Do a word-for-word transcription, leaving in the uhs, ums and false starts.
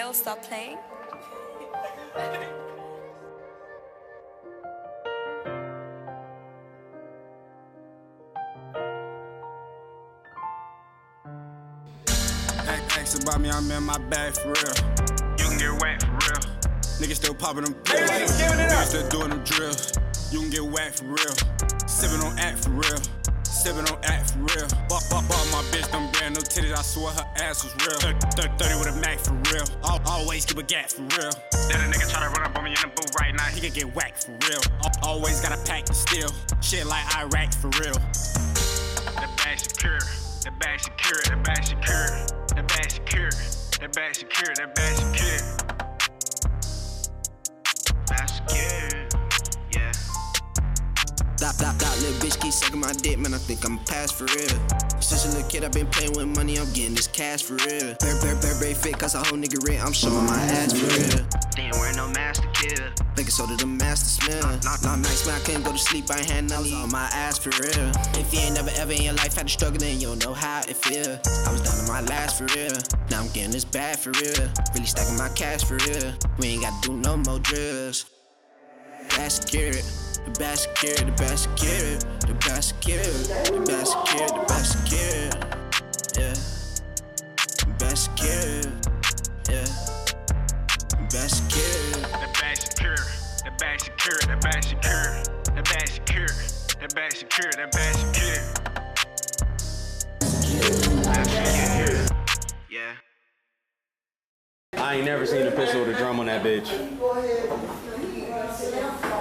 Kyle, stop playing. Ask about me, I'm in my bag for real. You can get whacked for real. Niggas still popping them pills. Niggas still doing them drills. You can get whacked for real. Sippin' on act for real. Sippin' on act for real. Bought, bought, bought my bitch them brand new titties. I swear her ass was real. thirty with a Mac for real. I'll always keep a gap for real. That a nigga try to run up on me in the booth right now. He could get whacked for real. Always got a pack to steal. Shit like Iraq for real. The bag secure. The bag secure. The bag secure. The bag secure. The bag secure. The bag secure. Bag secure. Yeah. Stop, stop, stop, little bitch keep sucking my dick, man, I think I'm past for real. Since a little kid, I've been playing with money, I'm getting this cash for real. Bear, bear, bear, bear fit, cause a whole nigga rent, I'm showing my ass for real. They ain't wearing no mask to kill. Thinking so to the master smell. Not, not nice, man, I couldn't go to sleep, I ain't had nothing on my ass for real. If you ain't never ever in your life had to struggle, then you don't know how it feel. I was down to my last for real. Now I'm getting this bad for real. Really stacking my cash for real. We ain't gotta do no more drills. Best security. The best security, the best security, the best security, the best security, the best security, yeah. The best security, yeah. The best security. The best security, the best security, the best security, the best security, the best security, the best security. Best security. Yeah. I ain't never seen a pistol with a drum on that bitch.